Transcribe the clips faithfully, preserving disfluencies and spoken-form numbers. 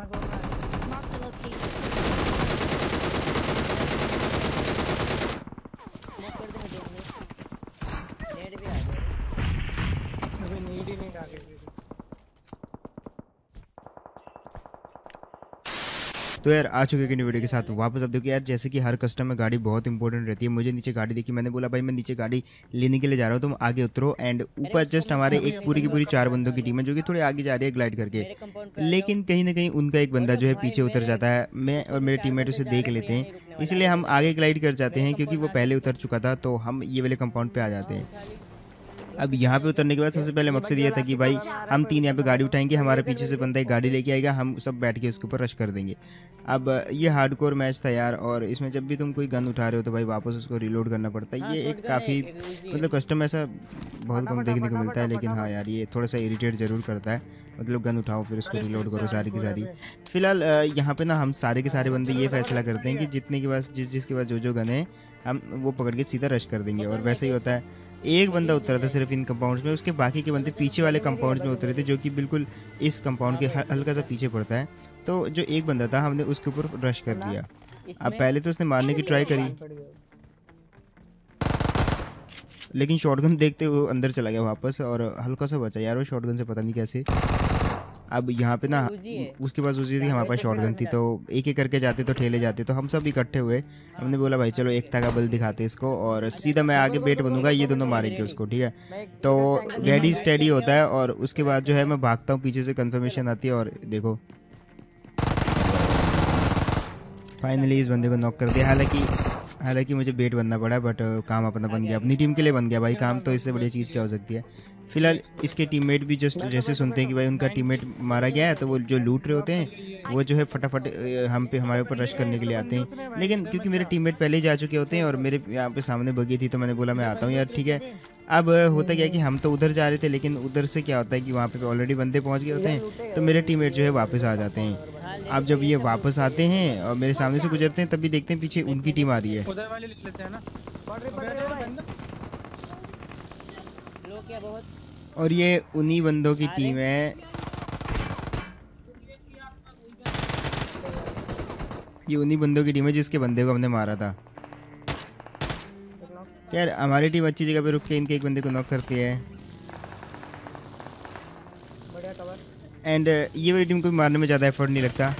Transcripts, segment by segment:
Mark the location. मैं कर दूंगा देखने नेट भी आ गया अबे नीड ही नहीं आगे। तो यार आ चुके हैं वीडियो के साथ वापस। अब देखो यार, जैसे कि हर कस्टम में गाड़ी बहुत इंपॉर्टेंट रहती है। मुझे नीचे गाड़ी देखी, मैंने बोला भाई मैं नीचे गाड़ी लेने के लिए जा रहा हूँ, तुम आगे उतरो। एंड ऊपर जस्ट हमारे एक पूरी की पूरी चार बंदों की टीम है जो कि थोड़ी आगे जा रही है ग्लाइड करके, लेकिन कहीं ना कहीं उनका एक बंदा जो है पीछे उतर जाता है। मैं और मेरे टीममेट उसे देख लेते हैं, इसलिए हम आगे ग्लाइड कर जाते हैं क्योंकि वो पहले उतर चुका था। तो हम ये वाले कंपाउंड पे आ जाते हैं। अब यहाँ पे उतरने के बाद सबसे पहले मकसद ये था कि भाई हम तीन यहाँ पे गाड़ी उठाएंगे, हमारे पीछे से बंदा एक गाड़ी लेके आएगा, हम सब बैठ के उसके ऊपर रश कर देंगे। अब ये हार्डकोर मैच था यार, और इसमें जब भी तुम कोई गन उठा रहे हो तो भाई वापस उसको रिलोड करना पड़ता है। ये एक काफ़ी मतलब कस्टम ऐसा बहुत कम देखने को मिलता है, लेकिन हाँ यार ये थोड़ा सा इरिटेट ज़रूर करता है। मतलब गन उठाओ फिर उसको रिलोड करो सारी की सारी। फिलहाल यहाँ पे ना हम सारे के सारे बंदे ये फैसला करते हैं कि जितने के पास जिस जिसके पास जो जो गन है हम वो पकड़ के सीधा रश कर देंगे। और वैसे ही होता है। एक बंदा उतरा था सिर्फ इन कंपाउंड्स में, उसके बाकी के बंदे पीछे वाले कंपाउंड्स में उतरे थे जो कि बिल्कुल इस कंपाउंड के हल्का सा पीछे पड़ता है। तो जो एक बंदा था हमने उसके ऊपर रश कर दिया। अब पहले तो उसने मारने की ट्राई करी, लेकिन शॉटगन देखते हुए अंदर चला गया वापस और हल्का सा बचा यार वो शॉटगन से, पता नहीं कैसे। अब यहाँ पे ना उसके पास उजी थी, हमारे पास शॉटगन थी, तो एक एक करके जाते तो ठेले जाते। तो हम सब इकट्ठे हुए, हमने बोला भाई चलो एकता का बल दिखाते इसको, और सीधा मैं आगे बेट बनूंगा, ये दोनों मारेंगे उसको, ठीक है। तो रेडी स्टेडी होता है और उसके बाद जो है मैं भागता हूँ, पीछे से कंफर्मेशन आती है और देखो फाइनली इस बंदे को नॉक कर दिया। हालांकि हालांकि मुझे बेट बनना पड़ा, बट काम अपना बन गया, अपनी टीम के लिए बन गया भाई काम। तो इससे बड़ी चीज़ क्या हो सकती है। फिलहाल इसके टीममेट भी जस्ट जैसे सुनते हैं कि भाई उनका टीममेट मारा गया है, तो वो जो लूट रहे होते हैं वो जो है फटाफट हम पे हमारे ऊपर रश करने के लिए आते हैं। लेकिन क्योंकि मेरे टीममेट पहले ही जा चुके होते हैं और मेरे यहाँ पे सामने बगी थी, तो मैंने बोला मैं आता हूँ यार, ठीक है। अब होता क्या है कि हम तो उधर जा रहे थे, लेकिन उधर से क्या होता है कि वहाँ पे ऑलरेडी बंदे पहुँच गए होते हैं, तो मेरे टीममेट जो है वापस आ जाते हैं। अब जब ये वापस आते हैं और मेरे सामने से गुजरते हैं, तभी देखते हैं पीछे उनकी टीम आ रही है। उधर वाले लिख लेते हैं ना। और ये उन्हीं बंदों की टीम है, ये उन्हीं बंदों की टीम है जिसके बंदे को हमने मारा था। यार हमारी टीम अच्छी जगह पे रुक के इनके एक बंदे को नॉक करती है। एंड ये वाली टीम को मारने में ज़्यादा एफर्ट नहीं लगता।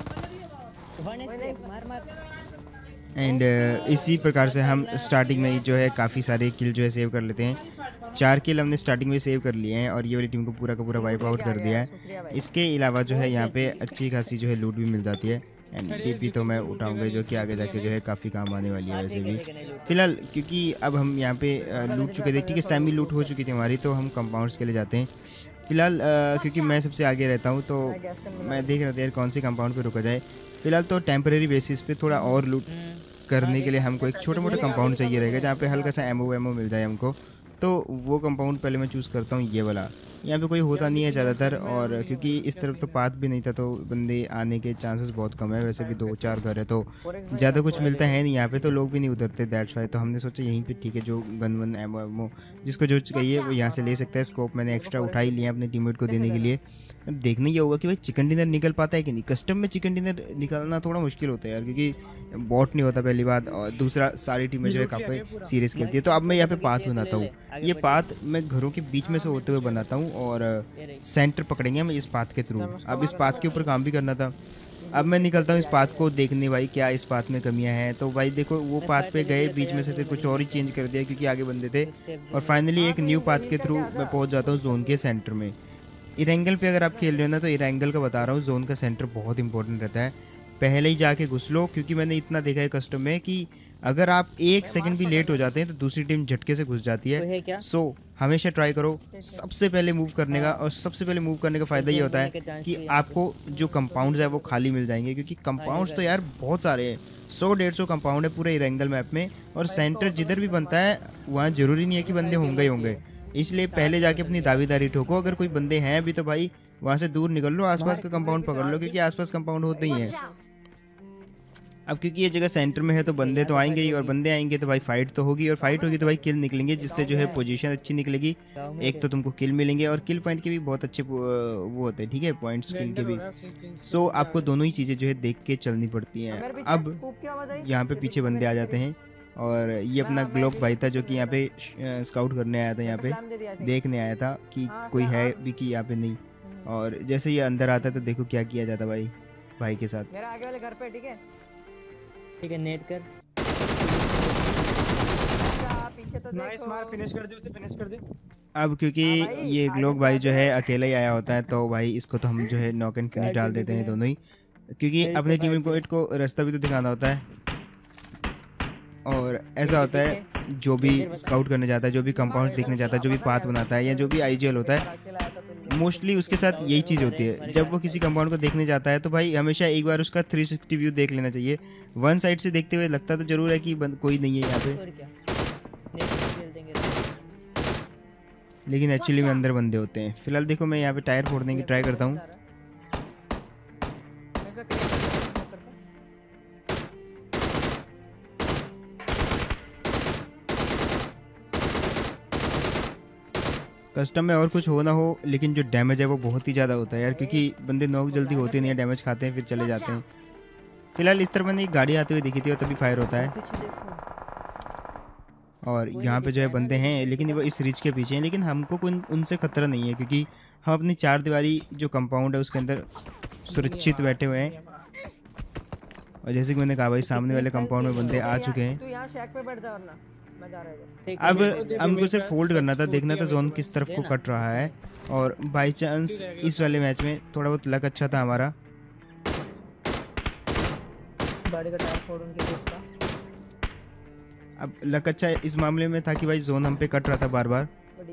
एंड इसी प्रकार से हम स्टार्टिंग में जो है काफ़ी सारे किल जो है सेव कर लेते हैं। चार किल हमने स्टार्टिंग में सेव कर लिए हैं और ये वाली टीम को पूरा का पूरा वाइप आउट कर दिया है। इसके अलावा जो है यहाँ पे अच्छी खासी जो है लूट भी मिल जाती है। एंड डीपी तो मैं उठाऊंगा जो कि आगे जाके जो है काफ़ी काम आने वाली है वैसे भी। फिलहाल क्योंकि अब हम यहाँ पे लूट चुके थे, ठीक है, सेमी लूट हो चुकी थी हमारी, तो हम कंपाउंड्स के लिए जाते हैं। फिलहाल क्योंकि मैं सबसे आगे रहता हूँ, तो मैं देख रहा था यार कौन से कंपाउंड पे रुका जाए। फिलहाल तो टेम्परेरी बेसिस पे थोड़ा और लूट करने के लिए हमको एक छोटा मोटा कंपाउंड चाहिए रहेगा जहाँ पे हल्का सा एमओ वेमो मिल जाए हमको। तो वो कंपाउंड पहले मैं चूज़ करता हूँ, ये वाला। यहाँ पे कोई होता नहीं है ज़्यादातर, और क्योंकि इस तरफ तो पाथ भी नहीं था, तो बंदे आने के चांसेस बहुत कम है। वैसे भी दो चार घर है तो ज़्यादा कुछ मिलता है नहीं यहाँ पे, तो लोग भी नहीं उतरते, दैट्स वाई। तो हमने सोचा यहीं पे ठीक है, जो गन वन एमओ एमओ जिसको जो चाहिए वो यहाँ से ले सकता है। स्कोप मैंने एक्स्ट्रा उठा ही लिया अपने टीममेट को देने के लिए। अब देखना ये होगा कि भाई चिकन डिनर निकल पाता है कि नहीं। कस्टम में चिकन डिनर निकालना थोड़ा मुश्किल होता है यार, क्योंकि बॉट नहीं होता पहली बात, और दूसरा सारी टीमें जो है काफ़ी सीरियस खेलती है। तो अब मैं यहाँ पे पाथ बनाता हूँ, ये पाथ मैं घरों के बीच में से होते हुए बनाता हूँ और सेंटर पकड़ेंगे हम इस पाथ के थ्रू। अब इस पाथ के ऊपर काम भी करना था। अब मैं निकलता हूँ इस पाथ को देखने, भाई क्या इस पाथ में कमियां हैं। तो भाई देखो वो पाथ पे गए, बीच में से फिर कुछ और ही चेंज कर दिया क्योंकि आगे बंदे थे, और फाइनली एक न्यू पाथ के थ्रू मैं पहुँच जाता हूँ जोन के सेंटर में। इरेंगल पे अगर आप खेल रहे हो ना, तो इरेंगल का बता रहा हूँ, जोन का सेंटर बहुत इंपॉर्टेंट रहता है। पहले ही जाके घुस लो, क्योंकि मैंने इतना देखा है कस्टम में कि अगर आप एक सेकंड भी लेट हो जाते हैं तो दूसरी टीम झटके से घुस जाती है। सो so, हमेशा ट्राई करो सबसे पहले मूव करने का, और सबसे पहले मूव करने का फ़ायदा ये होता है कि आपको जो कंपाउंड्स है वो खाली मिल जाएंगे, क्योंकि कंपाउंड्स तो यार बहुत सारे हैं, सौ डेढ़ सौ कंपाउंड है पूरे इरेंगल मैप में, और सेंटर जिधर भी बनता है वहाँ ज़रूरी नहीं है कि बंदे होंगे ही होंगे। इसलिए पहले जाके अपनी दावेदारी ठोको। अगर कोई बंदे हैं अभी तो भाई वहाँ से दूर निकल लो, आसपास का कंपाउंड पकड़ लो, क्योंकि आसपास कंपाउंड होते ही हैं। अब क्योंकि ये जगह सेंटर में है तो बंदे तो आएंगे ही, और बंदे आएंगे तो भाई फाइट तो होगी, और फाइट होगी तो भाई किल निकलेंगे, जिससे जो है पोजीशन अच्छी निकलेगी। एक तो तुमको किल मिलेंगे और किल पॉइंट के भी बहुत अच्छे वो होते हैं, ठीक है, पॉइंट्स किल के भी। सो आपको दोनों ही चीज़ें जो है देख के चलनी पड़ती हैं। अब यहाँ पे पीछे बंदे आ जाते हैं, और ये अपना ग्लोक भाई था जो कि यहाँ पे स्काउट करने आया था, यहाँ पे देखने आया था कि कोई है भी कि यहाँ पे नहीं। और जैसे ये अंदर आता है तो देखो क्या किया जाता भाई भाई के साथ। मेरा आगे वाले घर पे, ठीक है ठीक है, नेट कर पीछे तो नाइस, मार, फिनिश कर दे उसे, फिनिश कर दे। अब क्योंकि ये ग्लोक भाई जो है अकेला ही आया होता है, तो भाई इसको तो हम जो है नॉक एंड फिनिश डाल देते हैं दोनों ही, क्योंकि अपने टीममेट को रास्ता भी तो दिखाना होता है। और ऐसा होता है जो भी स्काउट करने जाता है, जो भी कंपाउंड देखने जाता है, जो भी पाथ बनाता है, या जो भी आईजीएल होता है, मोस्टली उसके साथ यही चीज़ होती है। जब वो किसी कंपाउंड को देखने जाता है तो भाई हमेशा एक बार उसका थ्री सिक्सटी व्यू देख लेना चाहिए। वन साइड से देखते हुए लगता तो जरूर है कि कोई नहीं है यहाँ पे, लेकिन एक्चुअली में अंदर बंदे होते हैं। फिलहाल देखो मैं यहाँ पे टायर फोड़ने की ट्राई करता हूँ। कस्टम में और कुछ हो ना हो, लेकिन जो डैमेज है वो बहुत ही ज़्यादा होता है यार, क्योंकि बंदे नॉक जल्दी होते नहीं है, डैमेज खाते हैं फिर चले जाते हैं। फिलहाल इस तरह मैंने एक गाड़ी आते हुए देखी थी और तभी फायर होता है, और यहाँ पे जो है बंदे हैं, लेकिन वो इस रिच के पीछे हैं। लेकिन हमको कोई उनसे खतरा नहीं है, क्योंकि हम अपनी चार दीवारी जो कंपाउंड है उसके अंदर सुरक्षित बैठे हुए हैं। और जैसे कि मैंने कहा भाई सामने वाले कंपाउंड में बंदे आ चुके हैं। अब हमको सिर्फ फोल्ड करना था, देखना था जोन किस तरफ को कट रहा है, और बाई चांस इस वाले मैच में थोड़ा बहुत लक अच्छा था हमारा। अब लक अच्छा इस मामले में था कि भाई जोन हम पे कट रहा था बार बार।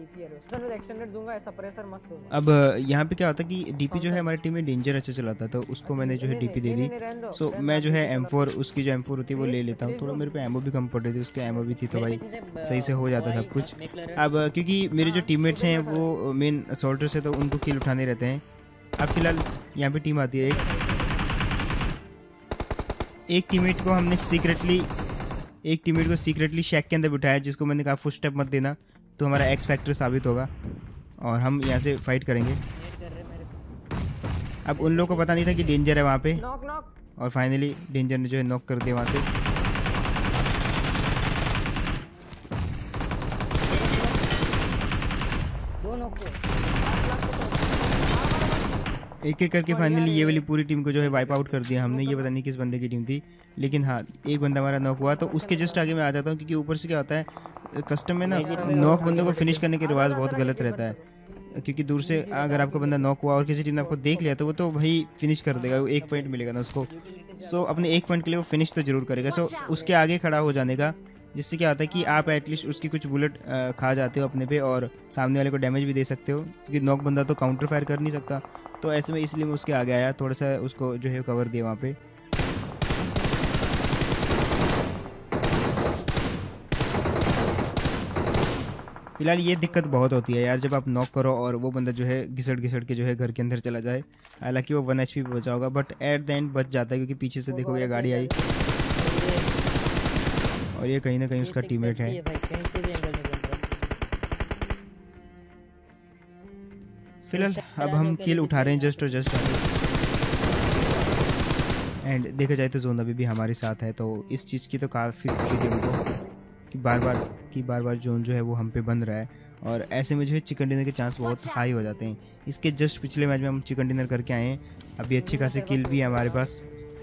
अब यहाँ पे क्या होता है कि डीपी जो है हमारी टीम में डेंजर अच्छा चलाता है, तो उसको मैंने जो है डीपी दे दी। सो मैं जो है एम फोर उसकी जो एम फोर होती है वो ले लेता हूँ। थोड़ा मेरे पे एमओ भी कम पड़ रही थी, उसके एमओ भी थी, तो भाई सही से हो जाता सब कुछ। अब क्योंकि मेरे जो टीममेट्स हैं वो मेन असॉल्टर से, तो उनको किल उठाने रहते हैं। अब फिलहाल यहाँ पे टीम आती है, एक टीममेट को हमने सीक्रेटली एक टीममेट को सीक्रेटली शैक के अंदर बिठाया, जिसको मैंने कहा फुट स्टेप मत देना, तो हमारा एक्स फैक्टर साबित होगा और हम यहाँ से फाइट करेंगे। अब उन लोगों को पता नहीं था कि डेंजर है वहाँ पे, और फाइनली डेंजर ने जो है नॉक कर दिया वहाँ से। एक एक करके फाइनली ये वाली पूरी टीम को जो है वाइप आउट कर दिया हमने। ये पता नहीं किस बंदे की टीम थी, लेकिन हाँ एक बंदा हमारा नॉक हुआ। तो उसके जस्ट आगे मैं आ जाता हूँ, क्योंकि ऊपर से क्या होता है कस्टम में ना नॉक बंदों को फिनिश करने के रिवाज बहुत गलत रहता है, क्योंकि दूर से अगर आपका बंदा नॉक हुआ और किसी टीम ने आपको देख लिया तो वो तो भाई फिनिश कर देगा, वो एक पॉइंट मिलेगा ना उसको। सो अपने एक पॉइंट के लिए वो फिनिश तो जरूर करेगा। सो उसके आगे खड़ा हो जाने का, जिससे क्या होता है कि आप एटलीस्ट उसकी कुछ बुलेट खा जाते हो अपने पे, और सामने वाले को डैमेज भी दे सकते हो, क्योंकि नॉक बंदा तो काउंटर फायर कर नहीं सकता। तो ऐसे में इसलिए मैं उसके आगे आया, थोड़ा सा उसको जो है कवर दिया वहाँ पे। फिलहाल ये दिक्कत बहुत होती है यार, जब आप नॉक करो और वो बंदा जो है घिसट घिसट के जो है घर के अंदर चला जाए। हालांकि वो वन एच पी पे बचा होगा, बट एट द एंड बच जाता है, क्योंकि पीछे से देखो ये गाड़ी आई और ये कहीं ना कहीं उसका टीममेट है। फिलहाल अब हम किल उठा रहे हैं जस्ट और जस्ट, एंड देखा जाए तो जोन अभी भी हमारे साथ है। तो इस चीज़ की तो काफ़ी खुशी थी हमको कि बार बार कि बार बार जोन जो है वो हम पे बन रहा है, और ऐसे में जो है चिकन डिनर के चांस बहुत हाई हो जाते हैं। इसके जस्ट पिछले मैच में हम चिकन डिनर करके आए हैं, अभी अच्छी खासी किल भी है हमारे पास,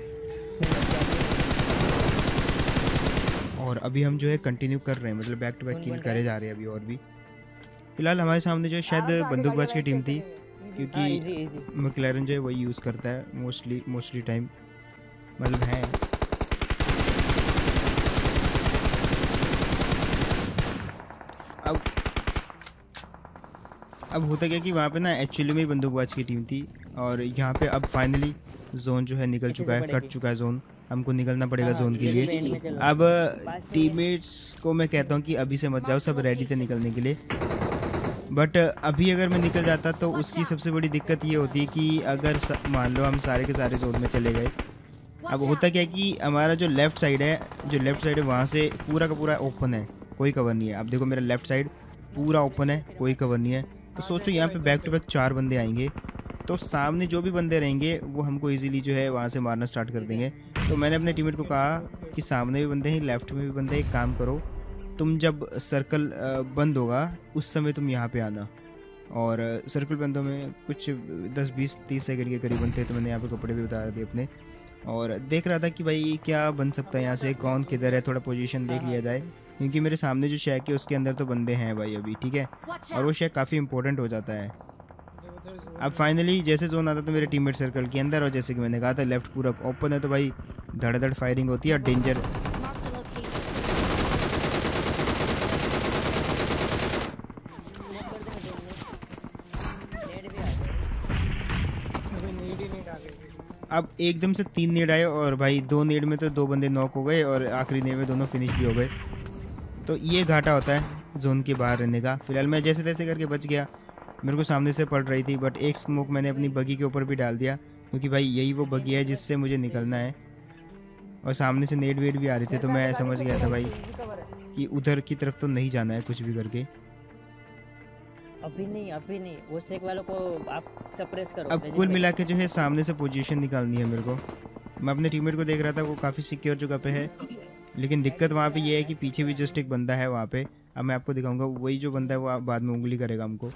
और अभी हम जो है कंटिन्यू कर रहे हैं, मतलब बैक टू बैक किल करे जा रहे हैं अभी। और भी फिलहाल हमारे सामने जो है शायद बंदूकबाज की टीम थी, क्योंकि मैक्लेरन जो है वही यूज़ करता है मोस्टली मोस्टली टाइम, मतलब है। अब अब होता क्या कि वहाँ पे ना एक्चुअली में बंदूकबाज की टीम थी, और यहाँ पे अब फाइनली जोन जो है निकल चुका है, कट चुका है जोन। हमको निकलना पड़ेगा जोन के लिए। अब टीममेट्स को मैं कहता हूँ कि अभी से मत जाओ, सब रेडी थे निकलने के लिए, बट अभी अगर मैं निकल जाता तो उसकी सबसे बड़ी दिक्कत ये होती है कि अगर मान लो हम सारे के सारे जोन में चले गए अब होता क्या है कि हमारा जो लेफ़्ट साइड है जो लेफ़्ट साइड है वहाँ से पूरा का पूरा ओपन है, कोई कवर नहीं है। अब देखो मेरा लेफ़्ट साइड पूरा ओपन है, कोई कवर नहीं है। तो सोचो यहाँ पे बैक टू बैक चार बंदे आएंगे, तो सामने जो भी बंदे रहेंगे वो हमको इजीली जो है वहाँ से मारना स्टार्ट कर देंगे। तो मैंने अपने टीममेट को कहा कि सामने भी बंदे हैं, लेफ़्ट में भी बंदे हैं, एक काम करो तुम जब सर्कल बंद होगा उस समय तुम यहाँ पे आना। और सर्कल बंदों में कुछ दस बीस तीस सेकंड के करीबन थे, तो मैंने यहाँ पे कपड़े भी उतार दिए अपने और देख रहा था कि भाई क्या बन सकता है यहाँ से, कौन किधर है, थोड़ा पोजीशन देख लिया जाए, क्योंकि मेरे सामने जो शैक है उसके अंदर तो बंदे हैं भाई अभी, ठीक है, और वो शैक काफ़ी इंपॉर्टेंट हो जाता है। अब फाइनली जैसे जोन आता तो मेरे टीममेट सर्कल के अंदर, और जैसे कि मैंने कहा था लेफ्ट पूरा ओपन है, तो भाई धड़ धड़ फायरिंग होती है और डेंजर अब एकदम से तीन नेड आए और भाई दो नेड में तो दो बंदे नॉक हो गए और आखिरी नेड में दोनों फिनिश भी हो गए। तो ये घाटा होता है जोन के बाहर रहने का। फिलहाल मैं जैसे तैसे करके बच गया, मेरे को सामने से पड़ रही थी, बट एक स्मोक मैंने अपनी बगी के ऊपर भी डाल दिया, क्योंकि भाई यही वो बगी है जिससे मुझे निकलना है। और सामने से नेड वेड भी आ रही थी, तो मैं समझ गया था भाई कि उधर की तरफ तो नहीं जाना है कुछ भी करके। अभी नहीं अभी नहीं, वो शेक वालों को आप सप्रेस करो। अब कुल मिला के जो है सामने से पोजीशन निकालनी है मेरे को। मैं अपने टीममेट को देख रहा था, वो काफ़ी सिक्योर जगह पे है, लेकिन दिक्कत वहाँ पे ये है कि पीछे भी जस्ट एक बंदा है वहाँ पे। अब मैं आपको दिखाऊंगा, वही जो बंदा है वो बाद में उंगली करेगा हमको।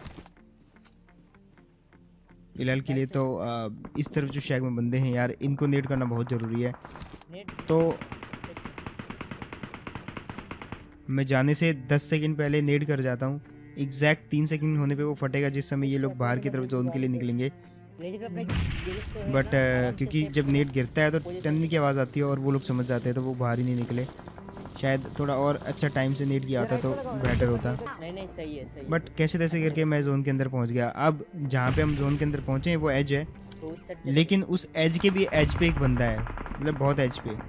फिलहाल के लिए तो आ, इस तरफ जो शैक में बंदे हैं यार, इनको नेट करना बहुत ज़रूरी है। तो मैं जाने से दस सेकंड पहले नेट कर जाता हूँ, एग्जैक्ट तीन सेकंड होने पे वो फटेगा, जिस समय ये लोग बाहर की तरफ जोन के लिए निकलेंगे। बट uh, क्योंकि जब नेट गिरता है तो टनने की आवाज़ आती है और वो लोग समझ जाते हैं, तो वो बाहर ही नहीं निकले। शायद थोड़ा और अच्छा टाइम से नेट किया होता तो बेटर होता। नहीं नहीं सही है सही है। बट कैसे तैसे करके मैं जोन के अंदर पहुंच गया। अब जहाँ पे हम जोन के अंदर पहुँचे हैं वो एज है, लेकिन उस एज के भी एज पे एक बंदा है, मतलब बहुत एज पे।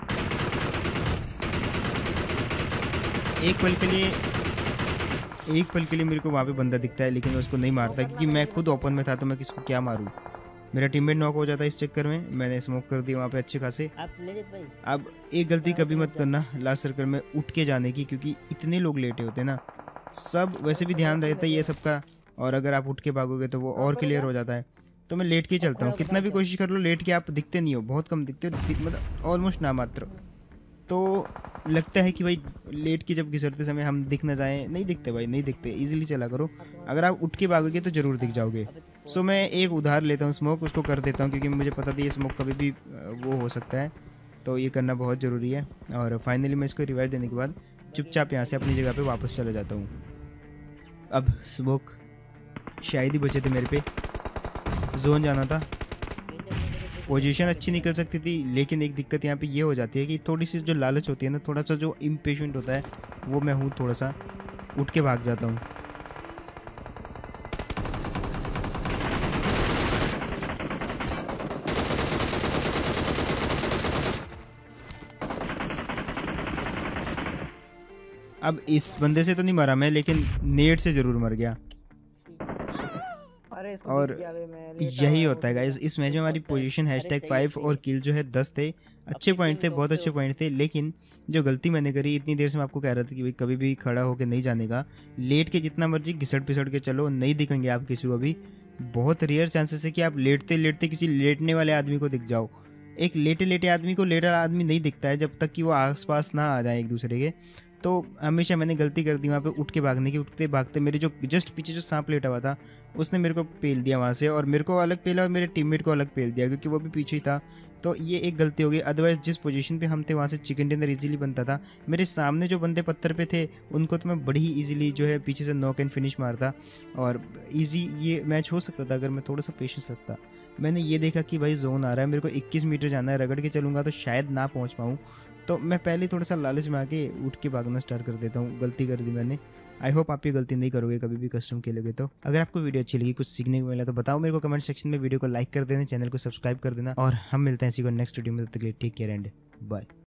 एक पल के लिए एक पल के लिए मेरे को वहाँ पे बंदा दिखता है, लेकिन मैं उसको नहीं मारता, क्योंकि मैं खुद ओपन में था, तो मैं किसको क्या मारूं। मेरा टीममेट नॉक हो जाता है इस चक्कर में, मैंने स्मोक कर दिया वहाँ पे अच्छे खासे। अब एक गलती कभी मत करना लास्ट सर्कल में उठ के जाने की, क्योंकि इतने लोग लेटे होते हैं ना, सब वैसे भी ध्यान रहता है ये सबका, और अगर आप उठ के भागोगे तो वो और क्लियर हो जाता है। तो मैं लेट के चलता हूँ, कितना भी कोशिश कर लो लेट के आप दिखते नहीं हो, बहुत कम दिखते हो, मतलब ऑलमोस्ट ना मात्र। तो लगता है कि भाई लेट के जब घिसरते समय हम दिख ना जाएं, नहीं दिखते भाई, नहीं दिखते। इजीली चला करो, अगर आप उठ के भागोगे तो ज़रूर दिख जाओगे। सो मैं एक उधार लेता हूँ स्मोक, उसको कर देता हूँ, क्योंकि मुझे पता था ये स्मोक कभी भी वो हो सकता है, तो ये करना बहुत ज़रूरी है। और फाइनली मैं इसको रिवाइव देने के बाद चुपचाप यहाँ से अपनी जगह पर वापस चला जाता हूँ। अब स्मोक शायद ही बचे थे मेरे पे, जोन जाना था, पोजीशन अच्छी निकल सकती थी, लेकिन एक दिक्कत यहाँ पे ये हो जाती है कि थोड़ी सी जो लालच होती है ना, थोड़ा सा जो इम्पेशेंट होता है वो मैं हूँ, थोड़ा सा उठ के भाग जाता हूँ। अब इस बंदे से तो नहीं मरा मैं, लेकिन नेट से ज़रूर मर गया। और यही होता है गाइस इस मैच में। हमारी पोजीशन हैशटैग फाइव और किल जो है दस थे, अच्छे पॉइंट थे, बहुत अच्छे पॉइंट थे, लेकिन जो गलती मैंने करी, इतनी देर से मैं आपको कह रहा था कि भाई कभी भी खड़ा होकर नहीं जाने का, लेट के जितना मर्जी घिसट पिसट के चलो, नहीं दिखेंगे आप किसी को भी। बहुत रेयर चांसेस है कि आप लेटते लेटते किसी लेटने वाले आदमी को दिख जाओ। एक लेटे लेटे आदमी को लेटर आदमी नहीं दिखता है जब तक कि वो आसपास ना आ जाए एक दूसरे के। तो हमेशा मैंने गलती कर दी वहाँ पे उठ के भागने की। उठते भागते मेरे जो जस्ट पीछे जो सांप लेटा हुआ था उसने मेरे को पेल दिया वहाँ से, और मेरे को अलग पेला और मेरे टीममेट को अलग पेल दिया, क्योंकि वो भी पीछे ही था। तो ये एक गलती हो गई, अदरवाइज़ जिस पोजीशन पे हम थे वहाँ से चिकन डिनर इजीली बनता था। मेरे सामने जो बंदे पत्थर पे थे उनको तो मैं बड़ी ही इजीली जो है पीछे से नॉक एंड फिनिश मारता, और इजी ये मैच हो सकता था अगर मैं थोड़ा सा पेशेंस रखता। मैंने ये देखा कि भाई जोन आ रहा है, मेरे को इक्कीस मीटर जाना है, रगड़ के चलूँगा तो शायद ना पहुँच पाऊँ, तो मैं पहले थोड़ा सा लालच में आके उठ के भागना स्टार्ट कर देता हूँ। गलती कर दी मैंने। आई होप आप ये गलती नहीं करोगे कभी भी कस्टम खेलोगे तो। अगर आपको वीडियो अच्छी लगी, कुछ सीखने को मिला, तो बताओ मेरे को कमेंट सेक्शन में। वीडियो को लाइक कर देना, चैनल को सब्सक्राइब कर देना, और हम मिलते हैं इसी को नेक्स्ट वीडियो में। तब तक के लिए टेक केयर एंड बाय।